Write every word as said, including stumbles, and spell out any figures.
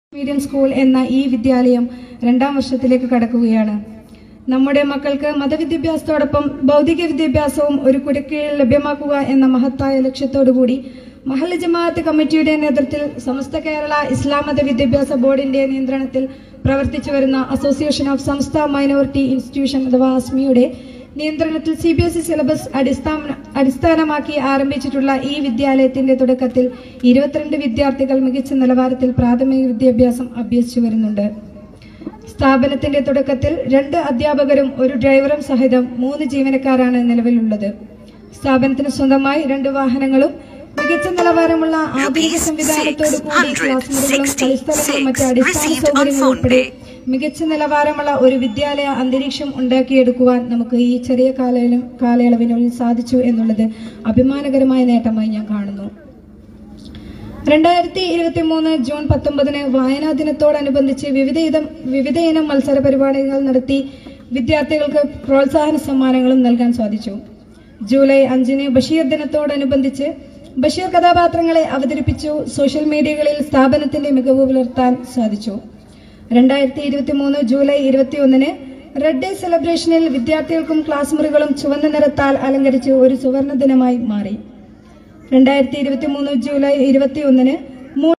Medium school എന്ന ഈ വിദ്യാലയം രണ്ടാം വർഷത്തിലേക്ക് കടക്കുകയാണ്. നമ്മുടെ മക്കൾക്ക് മതവിദ്യാഭ്യാസത്തോടൊപ്പം ഭൗതിക വിദ്യാഭ്യാസവും ഒരു കുടക്കീഴിൽ ലഭ്യമാക്കുക എന്ന മഹത്തായ ലക്ഷ്യത്തോടുകൂടി മഹല്ല് ജമാഅത്ത് കമ്മിറ്റിയുടെ നേതൃത്വത്തിൽ സമസ്ത കേരള ഇസ്ലാം മത വിദ്യാഭ്യാസ ബോർഡിന്റെ നിയന്ത്രണത്തിൽ പ്രവർത്തിച്ചു വരുന്ന അസോസിയേഷൻ ഓഫ് സംസ്ഥ മൈനോറിറ്റി ഇൻസ്റ്റിറ്റ്യൂഷൻ അഥവാ അസ്മിയുടെ നിയന്ത്രണത്തിൽ C B S E syllabus അടിസ്ഥാന അടിസ്ഥാനമാക്കി ആരംഭിച്ചിട്ടുള്ള ഈ വിദ്യാലയത്തിന്റെ തുടക്കത്തിൽ ഇരുപത്തിരണ്ട് വിദ്യാർത്ഥികൾ മികച്ച നിലവാരത്തിൽ പ്രാഥമിക വിദ്യാഭ്യാസം അഭ്യസിച്ചു വരുന്നുണ്ട്. സ്ഥാപനത്തിന്റെ തുടക്കത്തിൽ രണ്ട് അധ്യാപകരും ഒരു ഡ്രൈവറും സഹിതം മൂന്ന് ജീവനക്കാരാണ് നിലവിലുള്ളത്. സ്ഥാപനത്തിന് സ്വന്തമായി രണ്ട് വാഹനങ്ങളും മികച്ച നിലവാരമുള്ള ആധുനിക സംവിധാനത്തോടു കൂടി ക്ലാസ് മുറികളും കളിസ്ഥലങ്ങളും മറ്റ് അടിസ്ഥാന സൗകര്യങ്ങളും ഉൾപ്പെടെ മികച്ച നിലവാരമുള്ള ഒരു വിദ്യാലയ അന്തരീക്ഷം ഉണ്ടാക്കിയെടുക്കുവാൻ നമുക്ക് ഈ ചെറിയ കാലയളവിനുള്ളിൽ സാധിച്ചു എന്നുള്ളത് അഭിമാനകരമായ നേട്ടമായി ഞാൻ കാണുന്നു. രണ്ടായിരത്തി ഇരുപത്തി മൂന്ന് ജൂൺ പത്തൊമ്പതിന് വായനാ ദിനത്തോടനുബന്ധിച്ച് വിവിധ വിവിധ ഇനം മത്സര പരിപാടികൾ നടത്തി വിദ്യാർത്ഥികൾക്ക് പ്രോത്സാഹന സമ്മാനങ്ങളും നൽകാൻ സാധിച്ചു. ജൂലൈ അഞ്ചിന് ബഷീർ ദിനത്തോടനുബന്ധിച്ച് ബഷീർ കഥാപാത്രങ്ങളെ അവതരിപ്പിച്ചു. സോഷ്യൽ മീഡിയകളിൽ സ്ഥാപനത്തിന്റെ മികവ് പുലർത്താൻ സാധിച്ചു. രണ്ടായിരത്തി ഇരുപത്തി മൂന്ന് ജൂലൈ ഇരുപത്തി ഒന്നിന് റെഡ് ഡേ സെലിബ്രേഷനിൽ വിദ്യാർത്ഥികൾക്കും ക്ലാസ് മുറികളും ചുവന്ന നിറത്താൽ അലങ്കരിച്ച് ഒരു സുവർണ ദിനമായി മാറി. രണ്ടായിരത്തി ഇരുപത്തി മൂന്ന് ജൂലൈ ഇരുപത്തി ഒന്നിന്